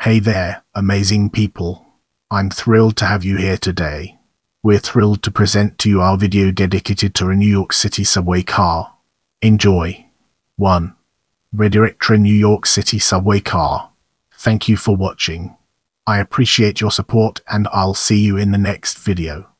Hey there, amazing people. I'm thrilled to have you here today. We're thrilled to present to you our video dedicated to a New York City subway car. Enjoy. 1. Redirect a New York City subway car. Thank you for watching. I appreciate your support and I'll see you in the next video.